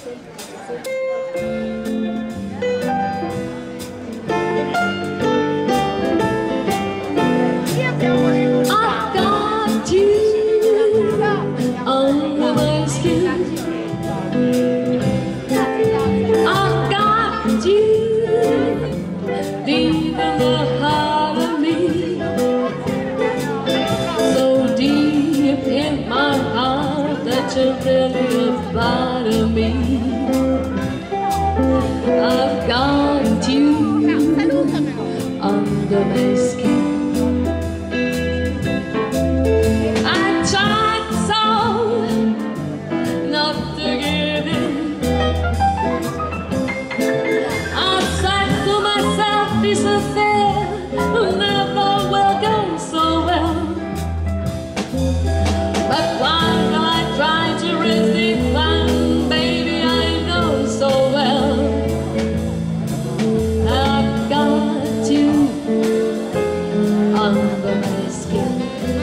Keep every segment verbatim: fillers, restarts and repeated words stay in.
You're really a part of me. I've got you under my skin. I tried so not to give in. I said to myself, this affair never will go so well. But while I try to resist, and baby, I know so well I've got you under my skin.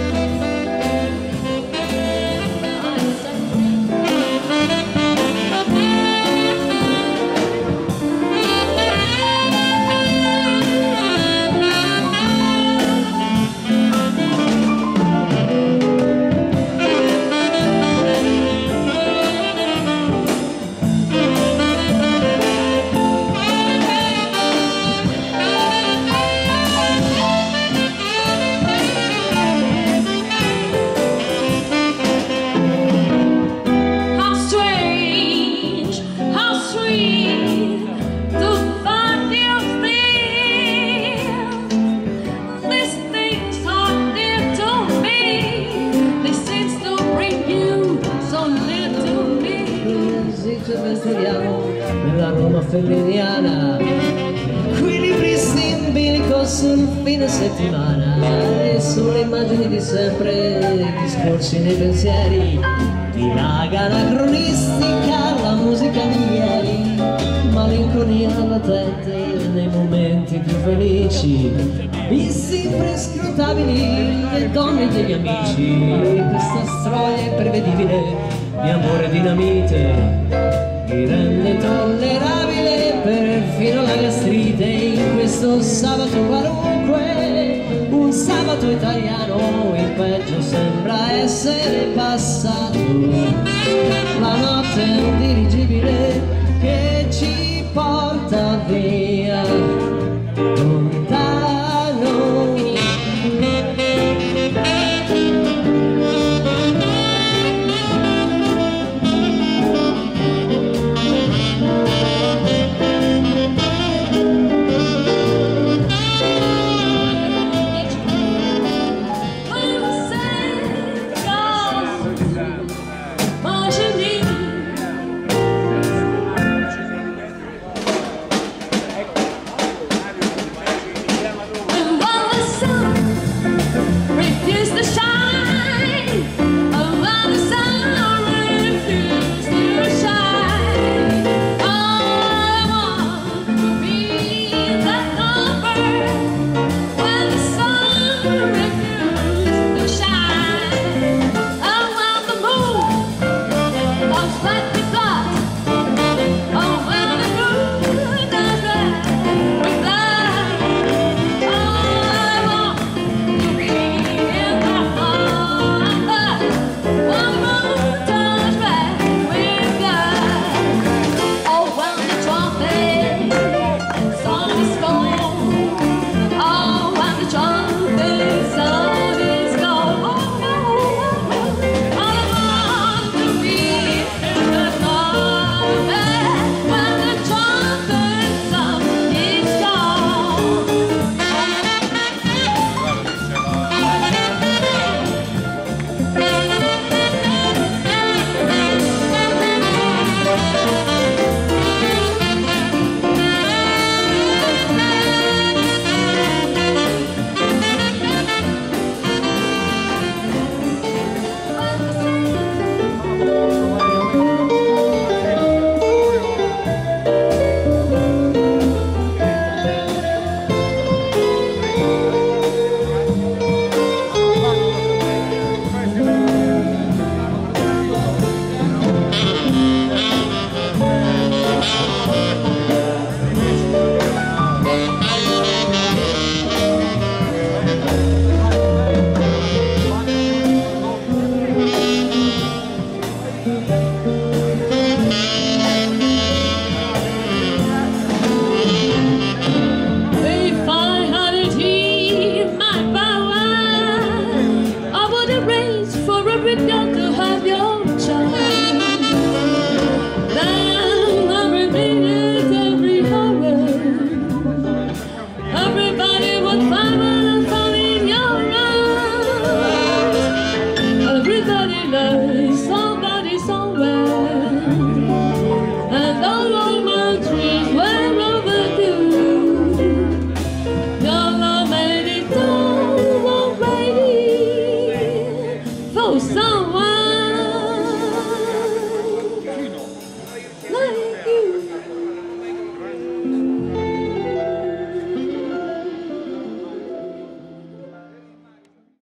Nella Roma felliniana, qui libri in bilico sul fine settimana, e sulle immagini di sempre, discorsi nei pensieri, divaga anacronistica la musica di ieri, malinconia latente nei momenti più felici, vizi imprescrutabili le donne degli amici, questa storia imprevedibile di amore dinamite mi rende tollerabile perfino la gastrite in questo sabato qualunque, un sabato italiano, il peggio sembra essere passato, la notte è un dirigibile che ci porta via lontano. Thank